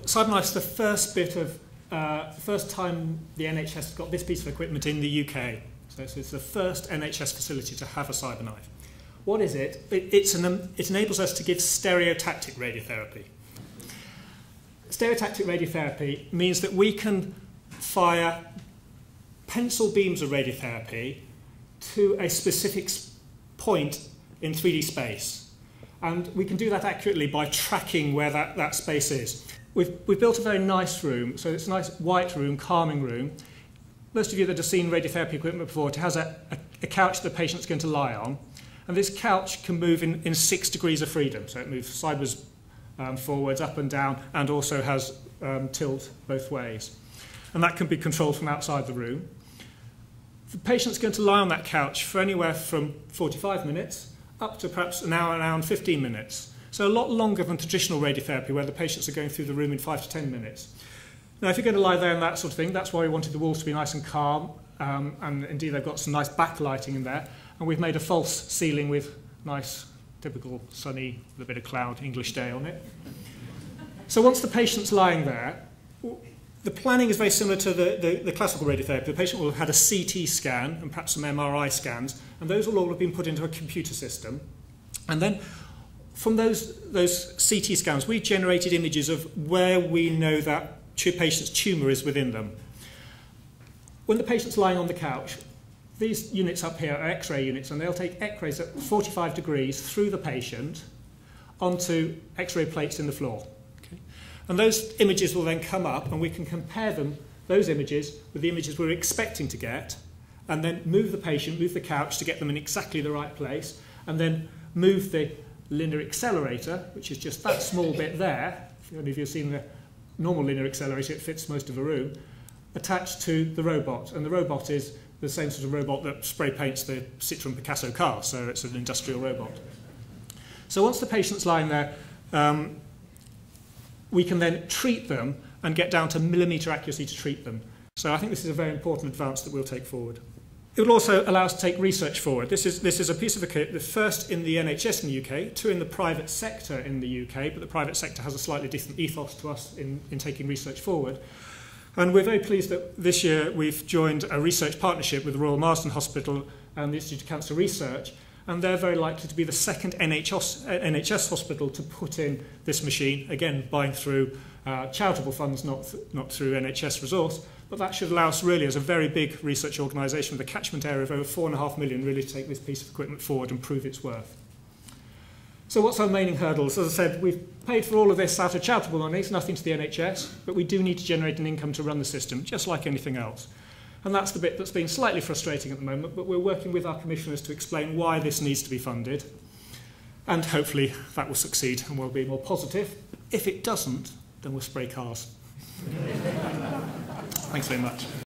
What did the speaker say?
CyberKnife's the first bit of, first time the NHS has got this piece of equipment in the UK. So it's the first NHS facility to have a CyberKnife. What is it? It enables us to give stereotactic radiotherapy. Stereotactic radiotherapy means that we can fire pencil beams of radiotherapy to a specific point in 3D space. And we can do that accurately by tracking where that space is. We've built a very nice room, so it's a nice white room, calming room. Most of you that have seen radiotherapy equipment before, it has a couch the patient's going to lie on. And this couch can move in 6 degrees of freedom. So it moves sideways, forwards, up and down, and also has tilt both ways. And that can be controlled from outside the room. The patient's going to lie on that couch for anywhere from 45 minutes up to perhaps an hour and 15 minutes. So a lot longer than traditional radiotherapy where the patients are going through the room in 5 to 10 minutes. Now, if you're going to lie there and that sort of thing, that's why we wanted the walls to be nice and calm. And indeed, they've got some nice backlighting in there. And we've made a false ceiling with nice, typical sunny, with a bit of cloud, English day on it. So once the patient's lying there, the planning is very similar to the classical radiotherapy. The patient will have had a CT scan and perhaps some MRI scans, and those will all have been put into a computer system. And then from those CT scans, we generated images of where we know that patient's tumour is within them. When the patient's lying on the couch, these units up here are X-ray units, and they'll take X-rays at 45 degrees through the patient onto X-ray plates in the floor. Okay? And those images will then come up, and we can compare them, those images, with the images we're expecting to get, and then move the patient, move the couch to get them in exactly the right place, and then move the linear accelerator, which is just that small bit there. If any of you have seen the normal linear accelerator, it fits most of a room, attached to the robot. And the robot is the same sort of robot that spray paints the Citroën Picasso car, so it's an industrial robot. So once the patient's lying there, we can then treat them and get down to millimetre accuracy to treat them. So I think this is a very important advance that we'll take forward. It will also allow us to take research forward. This is a piece of equipment, the first in the NHS in the UK, 2 in the private sector in the UK, but the private sector has a slightly different ethos to us in taking research forward. And we're very pleased that this year we've joined a research partnership with the Royal Marsden Hospital and the Institute of Cancer Research, and they're very likely to be the second NHS hospital to put in this machine, again, buying through charitable funds, not through NHS resource. But that should allow us really, as a very big research organisation with a catchment area of over 4.5 million, really to take this piece of equipment forward and prove its worth. So what's our remaining hurdles? As I said, we've paid for all of this out of charitable money, it's nothing to the NHS, but we do need to generate an income to run the system, just like anything else. And that's the bit that's been slightly frustrating at the moment, but we're working with our commissioners to explain why this needs to be funded. And hopefully that will succeed and we'll be more positive. If it doesn't, then we'll spray cars. Thanks very much.